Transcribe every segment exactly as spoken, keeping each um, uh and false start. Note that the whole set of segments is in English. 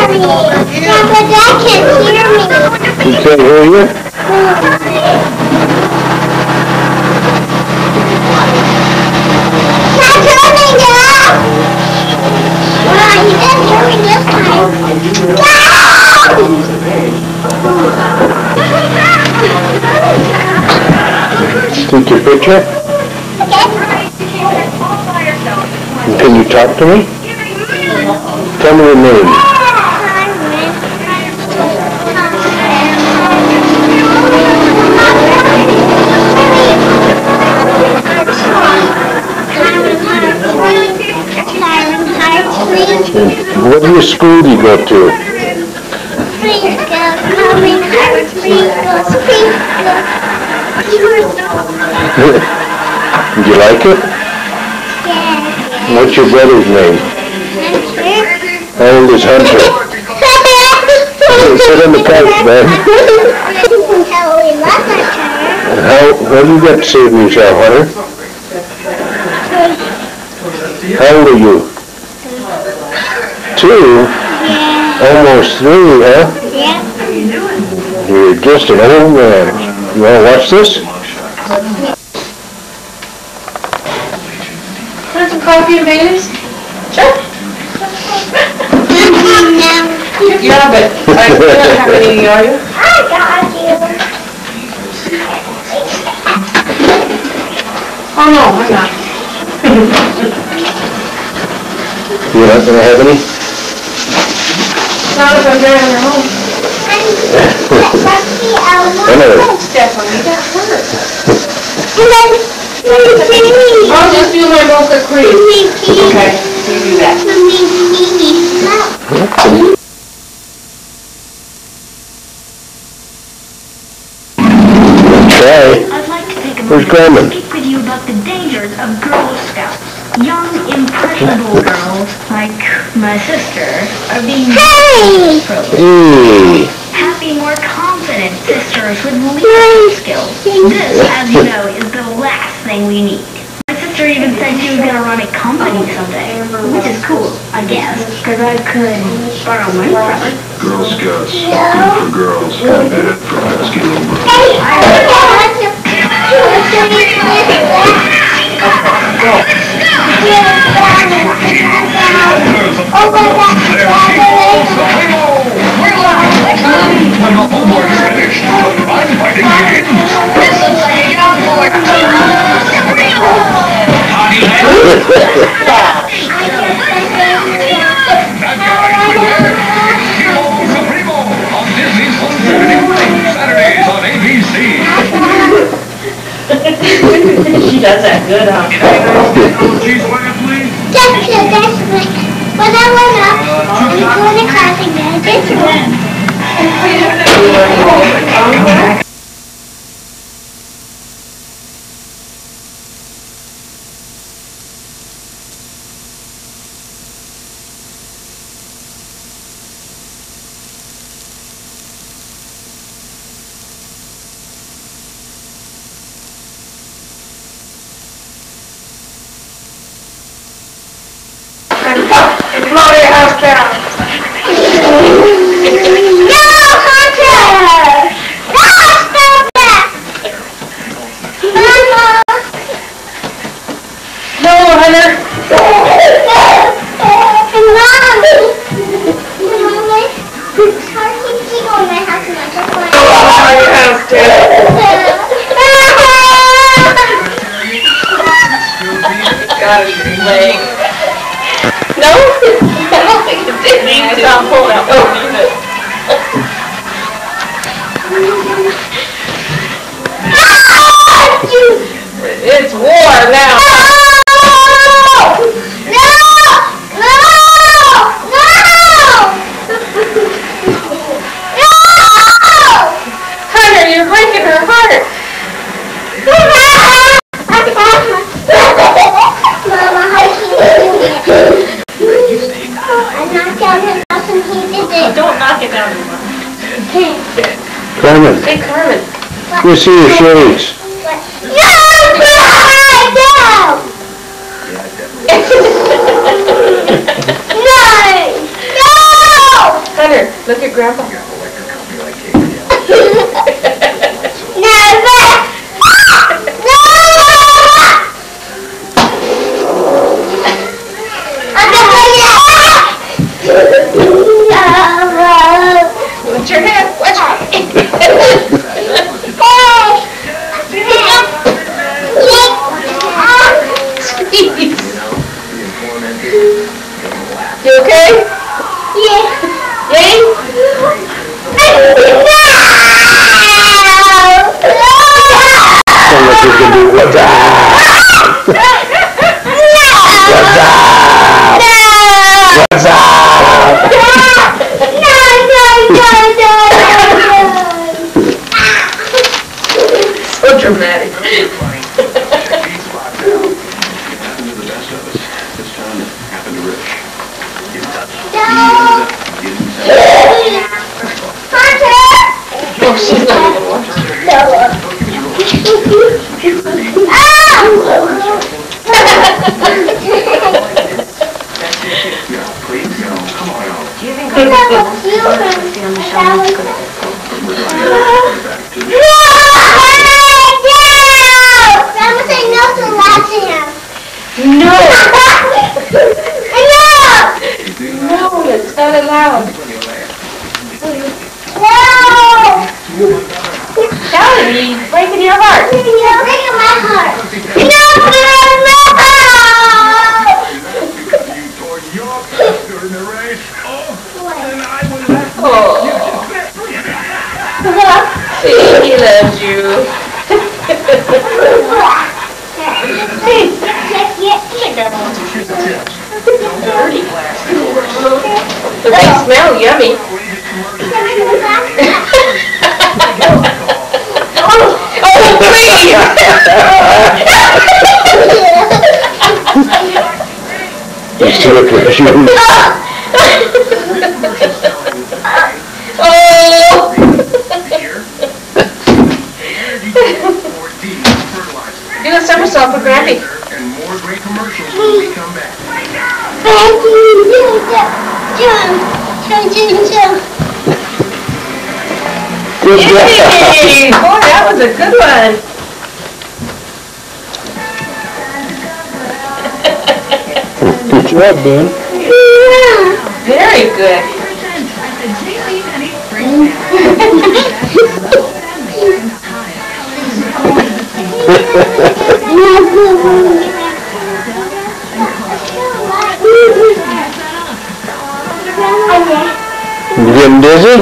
me. Yeah, but Dad can't hear me. He can't hear you? Not coming, Dad! Well, he did hear me this time. Take your picture? Okay. Can you talk to me? Tell me your name. What do you school do you go to? Preschool, Carmen, preschool, preschool. Do you like it? Yeah. What's your brother's name? How old is Hunter? Sit on the couch, man. Oh, we love Hunter. How, what do you got to say for yourself, Hunter? How old are you? Two? Yeah. Almost three, huh? Yeah. You're just an old man. You want to watch this? Want some coffee and bagels? Sure. Yeah, but I don't have any, are you? I got you. Oh no, I'm not. You're not going to have any? Not if I'm driving her home. Hello. Stephanie, you got hurt. Mommy, I'll just do my mocha cream. Okay, you do that. Try. I'd like to take a Where's moment Carmen? to speak with you about the dangers of Girl Scouts. Young, impressionable girls, like my sister, are being Hey! Hey. happy, more confident sisters with leadership skills. This, as you know, is the last thing we need. My sister even said she was going to run a company someday, which is cool, I guess, because I could borrow money from her. Girl Scouts, good for girls, bad for pesky little girls. When the homework's finished, I'm fighting again. This looks like a young boy. That guy's with her. Hero Supremo on Disney's Home Saturday morning, Saturdays on A B C. She does that good, huh? Cheese fire, please. That's it, that's it. When I went up, I was going to class again. It's one. Blow your house down. No, Hunter! No, stop that! Mama! No, Hunter. Mommy! Mommy? How can she go in my house and I just want to... Blow your house down. Got his leg. No? I don't think it did need to. I'll pull it out. Oh, it's warm now. No! No! No! No! Hunter, you're breaking her heart. Mama, how can you do it? I knocked down his house and he did it. Don't knock it down. Carmen, Hey, Carmen. What? you see your shades. What? No! No! No! No! Grandpa? What's your head? Watch out. You okay? Yeah. Yay? So much you can do. What's up? What's up? What's up? So dramatic. Oh, she's not even watching. No! No, it's not allowed. Telling me, breaking your heart. You're breaking my heart. No, Oh. See, he loves you. Hey, dirty. But they smell yummy. Oh, please! Let's do it for the shoes. Oh! Do a somersault for Grampy. And more great commercials when we come back. Good job. Yay! Boy, that was a good one. Good job, Ben. Very good. You getting dizzy?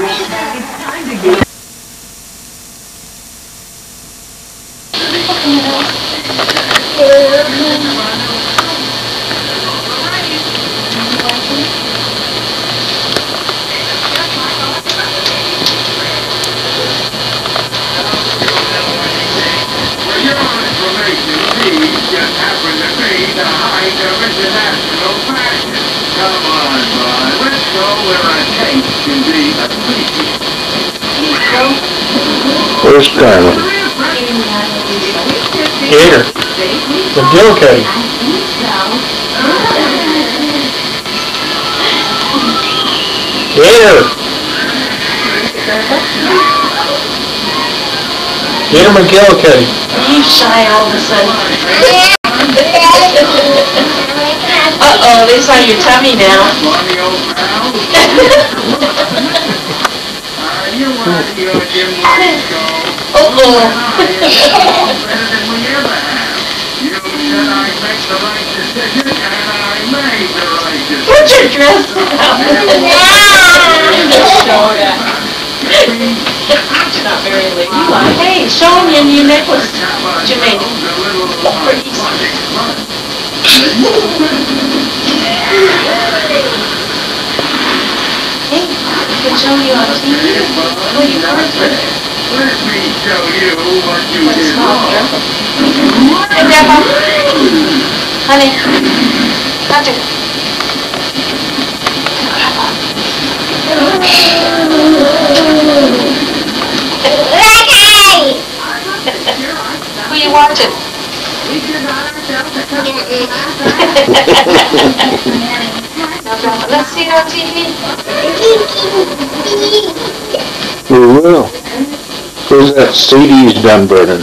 Where's Carmen? Here. The Jill cake. Here. Get him a Jill cake. You shy all of a sudden. Uh-oh, it's on your tummy now. Uh-oh. Put your dress on. It's not very late. Hey, show them your new necklace, Jermaine. Hey, I can show you on T V. Oh, you cards with it. Let me show you what you did wrong. Hey, Grandpa. Honey. Roger. Who you watching? Let's see it on T V. We will. Where's that C D's done burning?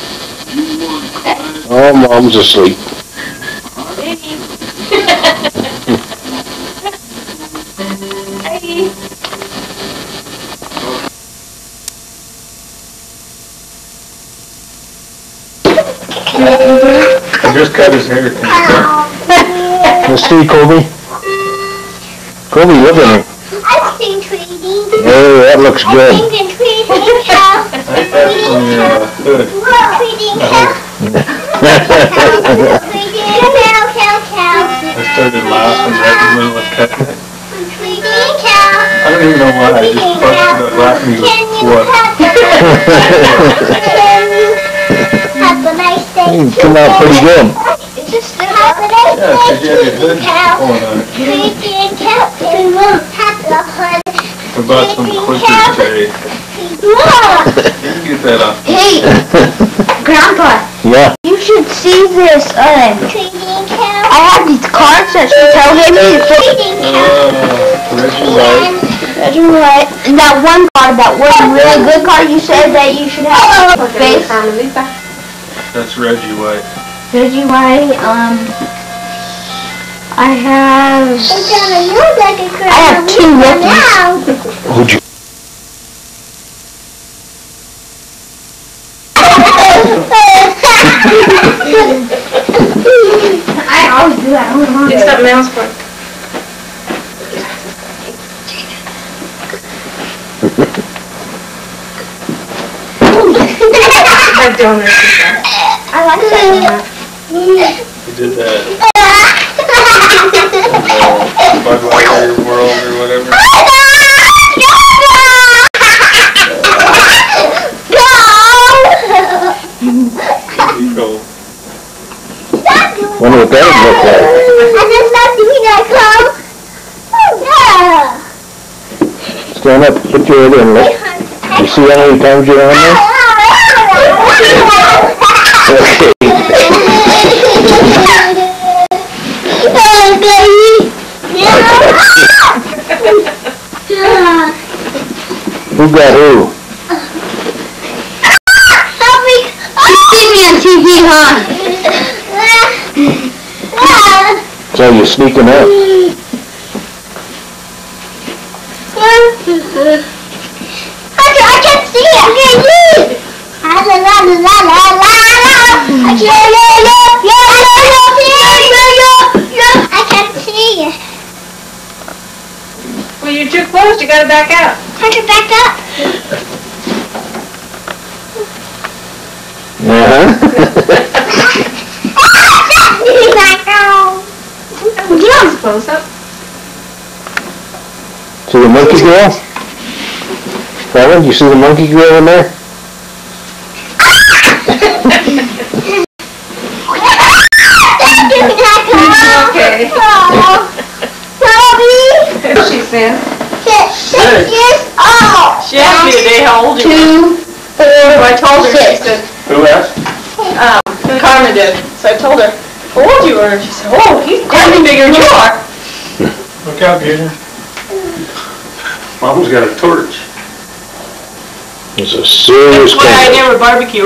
Oh, Mom's asleep. Baby. Hi. I just cut his hair. Let's see, Colby. Colby, look at him. I've seen Tweety. Oh, that looks I've good. seen Tweety cow. I think that's from your uh, hood. Tweety cow. Tweety cow, cow, cow. I started laughing right in the middle of cutting it. Tweety cow. I don't even know why, I just busted out laughing. He Can goes, you what? have a nice day? You come out pretty good. Just have a nice Yeah, because you have your hood cow. going on it. Tweety cow. Have a hood. I bought some clippers today. Look. You can get that off. Hey, Grandpa, Yeah. you should see this. Um, Tweety cow. I have these cards that should tell him to put Tweety Uh, cow. Reggie White. Reggie White. And that one card, that one really good card you said that you should have for face. That's Reggie White. Reggie White, um, I have, It's gonna look like a I have two rookies. now. Would you? I always do that. I don't know. It's something else for. I'm doing this. I like that. He did that uh, Budweiser World or whatever. Pretty cool. Wonder what that would look like. I just not doing that, Carl. Yeah. Stand up, put your head in, look. You see how many times you're on there? Okay. Who got who? You see me on T V, huh? So you're sneaking up. I can't see it. I can't see it. La la la la la la la. I can't I can't see it. Well, you're too close. You gotta back out. I can back up. Uh-huh. Back out. Get on close up. See the monkey girl? Carmen, you see the monkey girl in there? Okay. Colby. She said. Six, six years old. She asked me today how old you were. Two, four, So I told her. She said, Who asked? um, Carmen did. So I told her how old you were. And she said, oh, he's definitely bigger than you are. Look out, Gator. Mom's got a torch. It's a serious That's why I thing. never barbecue.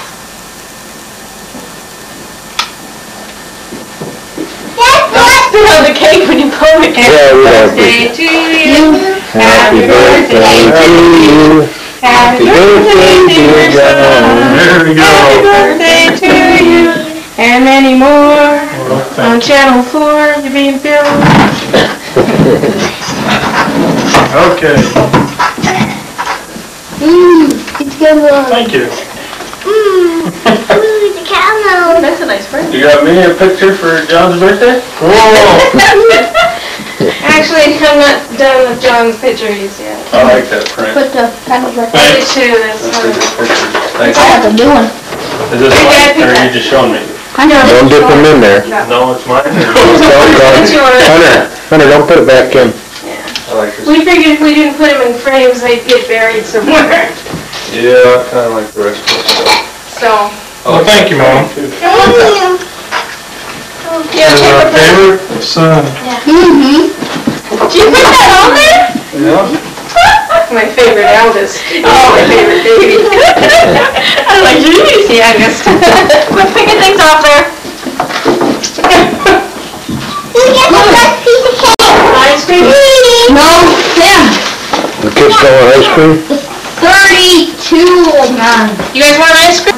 Still have the cake when you blow the cake. Yeah, we have Birthday to. to you. Happy birthday to you. Happy birthday, dear John. There we Happy go. birthday to you. And many more. Well, On thank you. channel four, you're being filmed. Okay, Mmm, it's good. thank you. Mmm, ooh, the cow. That's a nice birthday. You got me a picture for John's birthday? Whoa! Actually, I'm not done with John's pictures yet. I like that print. put the panels right I did Thanks. too, that's That's a one. good picture. Thanks. I have a new one. Is this mine, or are you just showing me? I know. Don't dip them in there. No, it's mine. Don't, don't. Hunter, Hunter, don't put it back in. I like this. We figured if we didn't put them in frames, they'd get buried somewhere. Yeah, I kinda like the rest of the stuff. So, Well, thank you, Mom. yeah, our favorite son. Mm-hmm. Did you put that on there? Yeah. My favorite eldest. Oh, my favorite baby. I was like, geez, the youngest. Quit picking things off there. You get the first piece of cake. Ice cream? No, Sam. The kids call it ice cream? thirty-two, old man. You guys want ice cream?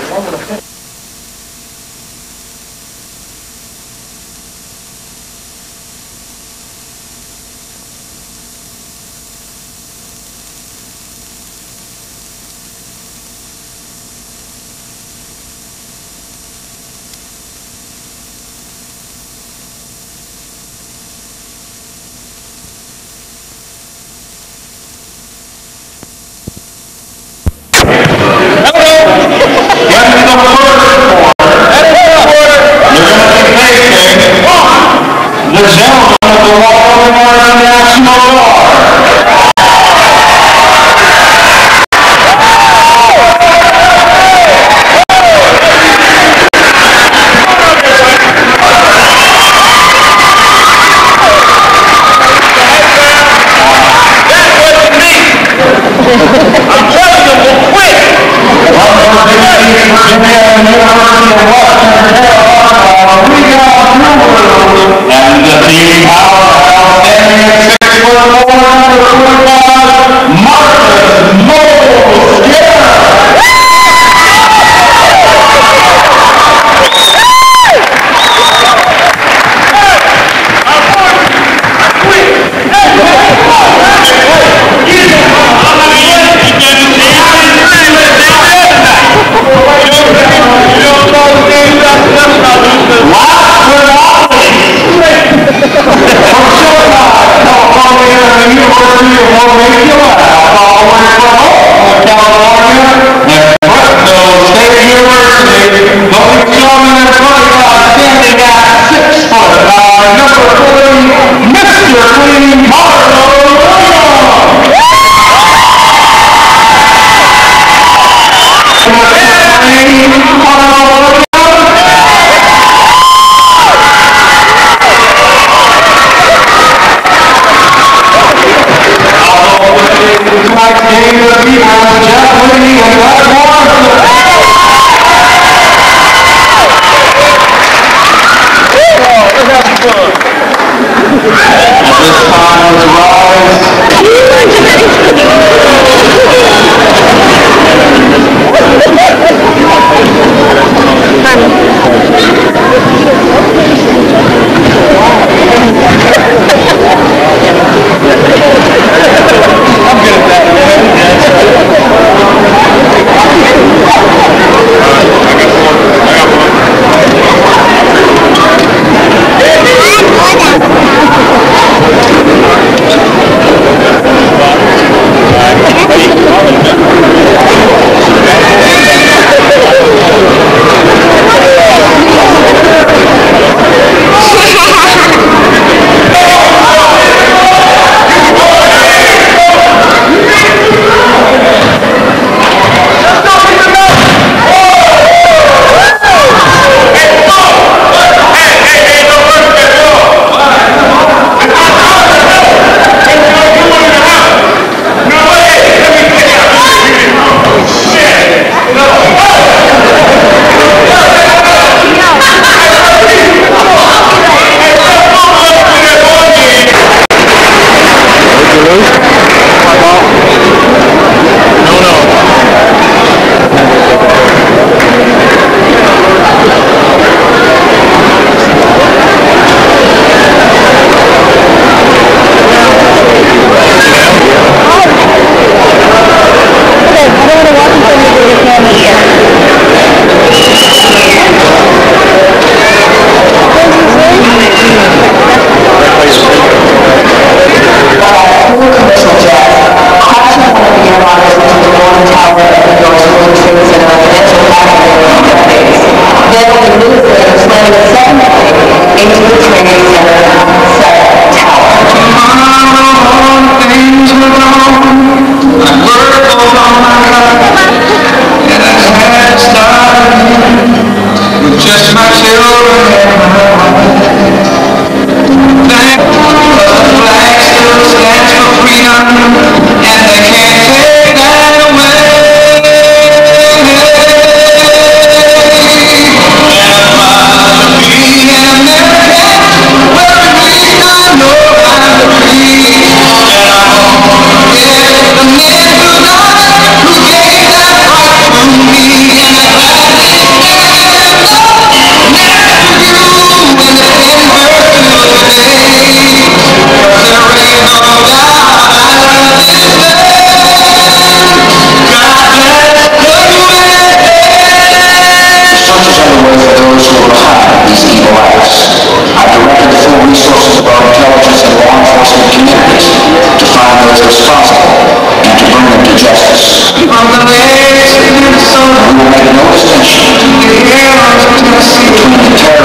The gentleman of the Waldorf National Guard. I'm telling you, we'll quit. Well, Virginia, Virginia, and the University of Western Carolina, we got through and the team powerhouse standing at six foot four, number twenty-five, Marcus Moles. Just my children and my wife. and they can't take that away. And I'm proud to be an American, well at least I know I'm free. And I forget the men who died, who gave that right to me. And I gladly stand up next to you in the timber today. 'Cause there ain't no doubt I love this land. God bless the U S A. Search is underway for those who are behind these evil acts. I've directed full resources of our intelligence and law enforcement communities to find those responsible and to bring them to justice. From the lakes to the sun, we will make no distinction between the terrorists